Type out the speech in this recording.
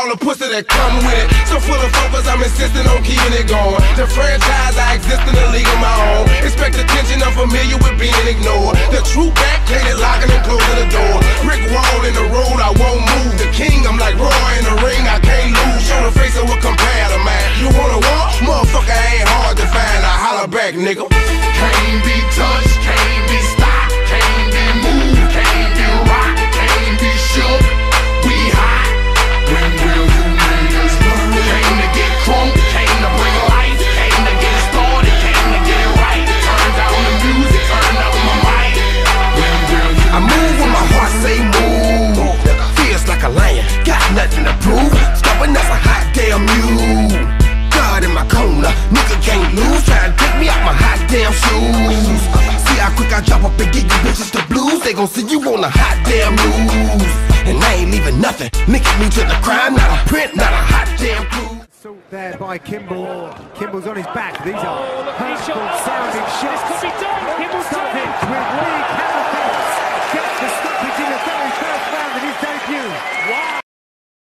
all the pussy that come with it. So full of focus, I'm insisting on keeping it going. The franchise, I exist in a league of my own. Expect attention, I'm familiar with being ignored. The true back, painted, locking and closing the door. Brick wall in the road, I won't move. The king, I'm like Roy in the ring, I can't lose. Show the face of what compare to mine. You wanna walk? Motherfucker ain't hard to find. I holler back, nigga. Can't be touched, can't be stopped, can't be moved, can't be rocked, can't be shook. We hot. When will you niggas learn? Came to get crunk, came to bring life, came to get started, came to get it right. Turn down the music, turn up my mic. When will you I move when my heart say move. Feels like a lion, got nothing to prove. Stubborn as a hot damn mule. God in my corner, nigga can't lose. Try to take me out my hot damn shoes. See how quick I drop up and get you bitches the blues. They gon' see you on the hot damn news. And I ain't leaving nothing, linking me to the crime. Not a print, not a hot damn clue. Assault there by Kimball. Kimball's on his back. These are shot. sounding shots. This could be done. Kimball's done it. With Lee Camerfield. Gets the